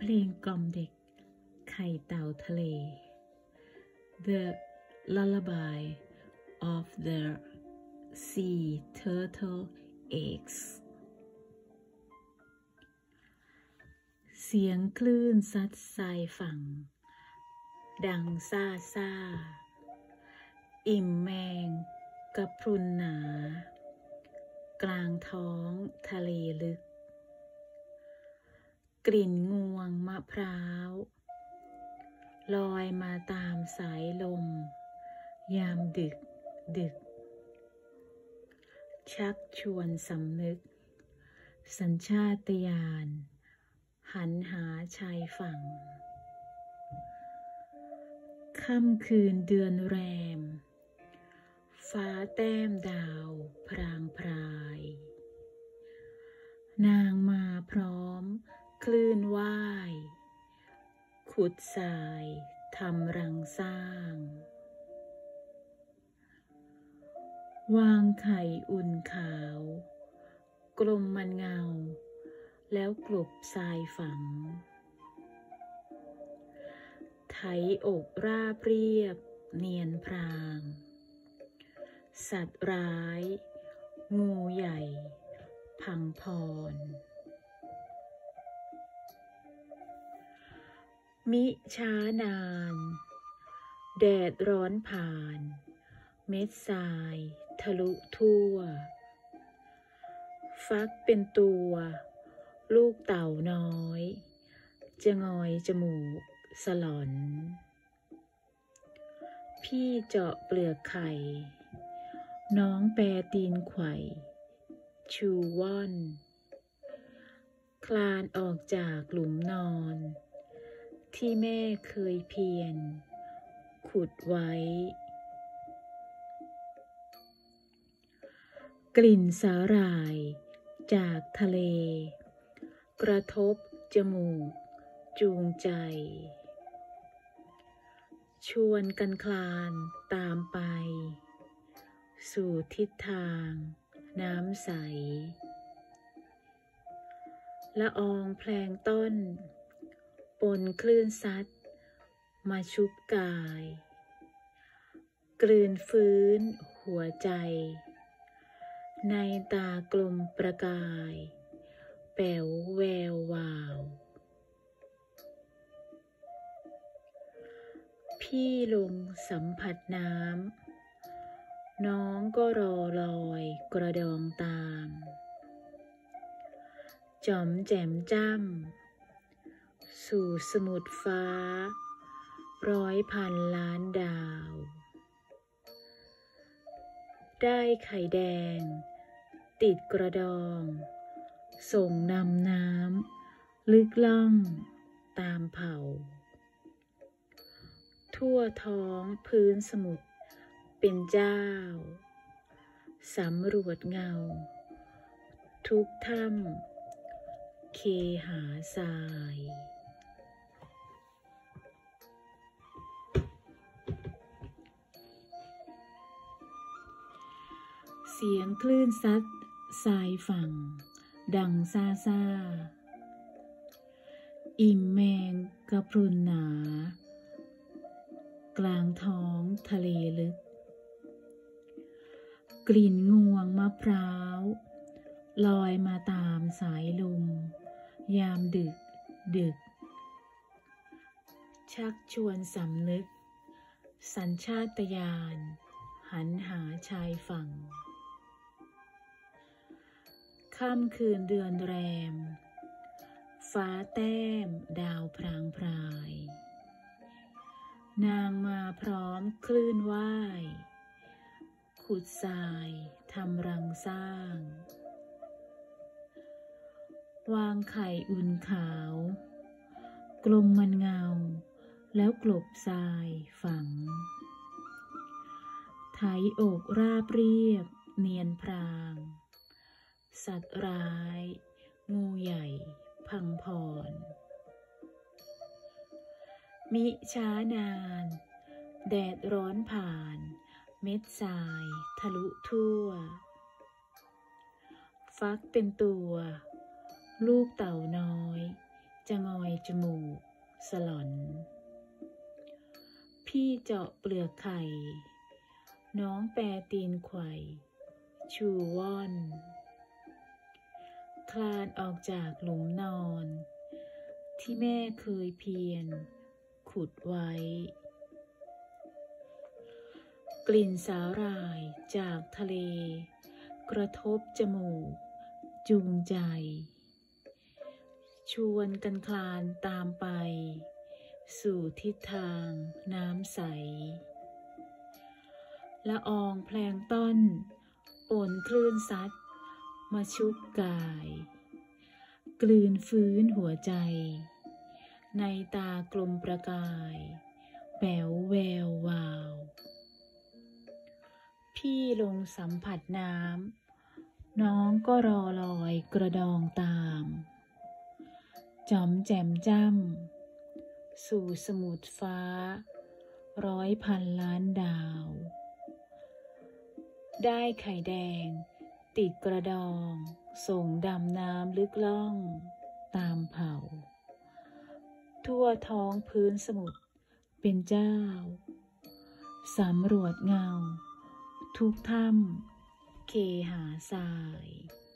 ลงกล่อมเด็กไข่เต่าทะเล The Lullaby of the Sea Turtle Eggs เสียงคลื่นซัดทรายฝั่งดังซ่าซ่าอิ่มแมงกระพรุนหนากลางท้องทะเลลึกกลิ่นงวงมะพร้าวลอยมาตามสายลมยามดึกดึกชักชวนสำนึกสัญชาตญาณหันหาชายฝั่งค่ำคืนเดือนแรมฟ้าแต้มดาวพรางพรายนางมาพร้อมคลื่นว่ายขุดทรายทำรังสร้างวางไข่อุ่นขาวกลมมันเงาแล้วกลบทรายฝังไถอกราบเรียบเนียนพรางสัตว์ร้ายงูใหญ่พังพรมิช้านานแดดร้อนผ่านเม็ดทรายทะลุทั่วฟักเป็นตัวลูกเต่าน้อยจะงอยจมูกสลอนพี่เจาะเปลือกไข่น้องแปรตีนไขว่ชูว่อนคลานออกจากหลุมนอนที่แม่เคยเพียรขุดไว้กลิ่นสาหร่ายจากทะเลกระทบจมูกจูงใจชวนกันคลานตามไปสู่ทิศทางน้ำใสละอองแพลงก์ต้นปนคลื่นซัดมาชุบกายกลืนฟื้นหัวใจในตากลมประกายแป๋วแวววาวพี่ลงสัมผัสน้ำน้องก็รอลอยกระดองตามจ๋อมแจ่มจ้ำสู่สมุทรฟ้าร้อยพันล้านดาวได้ไข่แดงติดกระดองส่งนำน้ำลึกล่องตามเผ่าทั่วท้องพื้นสมุทรเป็นเจ้าสำรวจเงาทุกถ้ำเคหาทรายเสียงคลื่นซัดทรายฝั่งดังซ่าซ่าอิ่มแมงกระพรุนหนากลางท้องทะเลลึกกลิ่นงวงมะพร้าวลอยมาตามสายลมยามดึกดึกชักชวนสำนึกสัญชาตญาณหันหาชายฝั่งค่ำคืนเดือนแรมฟ้าแต้มดาวพรางพรายนางมาพร้อมคลื่นว่ายขุดทรายทำรังสร้างวางไข่อุ่นขาวกลมมันเงาแล้วกลบทรายฝังไถอกราบเรียบเนียนพรางสัตว์ร้ายงูใหญ่พังพรมิช้านานแดดร้อนผ่านเม็ดทรายทะลุทั่วฟักเป็นตัวลูกเต่าน้อยจะงอยจมูกสลอนพี่เจาะเปลือกไข่น้องแปรตีนไขว่ชูว่อนคลานออกจากหลุมนอนที่แม่เคยเพียรขุดไว้กลิ่นสาหร่ายจากทะเลกระทบจมูกจูงใจชวนกันคลานตามไปสู่ทิศทางน้ำใสละอองแพลงก์ต้นปนคลื่นซัดมาชุบกายกลืนฟื้นหัวใจในตากลมประกายแป๋วแวววาวพี่ลงสัมผัสน้ำน้องก็รอลอยกระดองตามจอมแจ่มจ้ำสู่สมุทรฟ้า100,000 ล้านดาวได้ไข่แดงติดกระดองส่งดำน้ำลึกล่องตามเผ่าทั่วท้องพื้นสมุทรเป็นเจ้าสำรวจเงาทุกถ้ำเคหาทราย